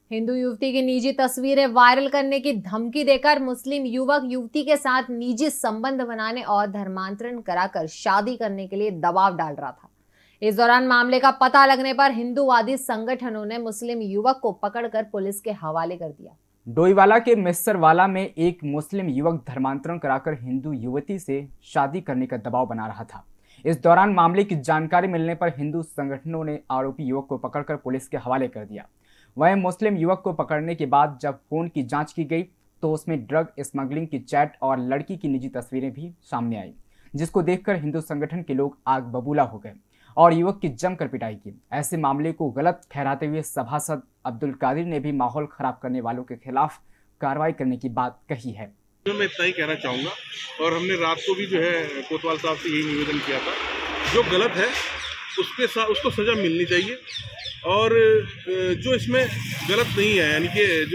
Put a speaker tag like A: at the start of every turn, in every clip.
A: हिंदू युवती की निजी तस्वीरें वायरल करने की धमकी देकर मुस्लिम युवक युवती के साथ निजी संबंध बनाने और धर्मांतरण कराकर शादी करने के लिए दबाव डाल रहा था। इस दौरान मामले का पता लगने पर हिंदूवादी संगठनों ने मुस्लिम युवक को पकड़कर पुलिस के हवाले कर दिया।
B: डोईवाला के मिस्सरवाला में एक मुस्लिम युवक धर्मांतरण कराकर हिंदू युवती से शादी करने का दबाव बना रहा था। इस दौरान मामले की जानकारी मिलने पर हिंदू संगठनों ने आरोपी युवक को पकड़कर पुलिस के हवाले कर दिया। वहीं मुस्लिम युवक को पकड़ने के बाद जब फोन की जांच की गई तो उसमें ड्रग स्मगलिंग की चैट और लड़की की निजी तस्वीरें भी सामने आई, जिसको देखकर हिंदू संगठन के लोग आग बबूला हो गए और युवक की जमकर पिटाई की। ऐसे मामले को गलत ठहराते हुए सभासद अब्दुल कादिर ने भी माहौल खराब करने वालों के खिलाफ कार्रवाई करने की बात कही है।
C: मैं इतना ही कहना चाहूँगा और हमने रात को भी जो है कोतवाल साहब से यही निवेदन किया था, जो गलत है उसको सज़ा मिलनी चाहिए और जो इसमें गलत नहीं है यानी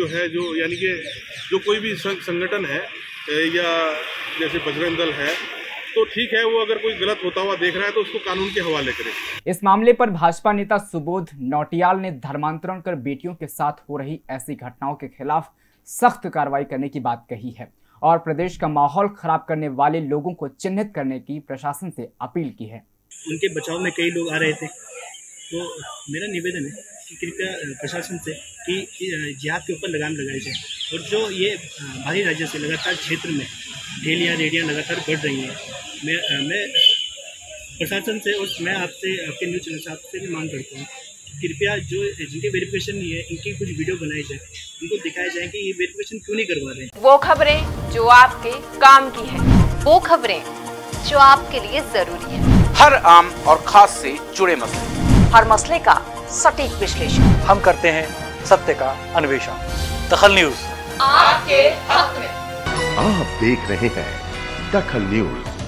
C: कि जो कोई भी संगठन है या जैसे बजरंग दल है तो ठीक है, वो अगर कोई गलत होता हुआ देख रहा है तो उसको कानून के हवाले करे।
B: इस मामले पर भाजपा नेता सुबोध नौटियाल ने धर्मांतरण कर बेटियों के साथ हो रही ऐसी घटनाओं के खिलाफ सख्त कार्रवाई करने की बात कही है और प्रदेश का माहौल खराब करने वाले लोगों को चिन्हित करने की प्रशासन से अपील की है।
D: उनके बचाव में कई लोग आ रहे थे, तो मेरा निवेदन है कि कृपया प्रशासन से कि जिहाद के ऊपर लगाम लगाई जाए और जो ये बाहरी राज्य से लगातार क्षेत्र में ठेलियाँ रेडियाँ लगातार बढ़ रही हैं, मैं प्रशासन से और मैं आपसे आपके न्यूज़ चैनल से आपसे भी मांग करता हूँ कृपया जो जिनके वेरिफिकेशन नहीं है इनकी कुछ वीडियो बनाई जाए, उनको दिखाया जाए कि ये वेरिफिकेशन क्यों नहीं करवा रहे हैं।
E: वो खबरें जो आपके काम की है, वो खबरें जो आपके लिए जरूरी है,
F: हर आम और खास से जुड़े मसले,
E: हर मसले का सटीक विश्लेषण
G: हम करते हैं, सत्य का अन्वेषण। दखल न्यूज
E: आपके हक में।
H: आप देख रहे हैं दखल न्यूज।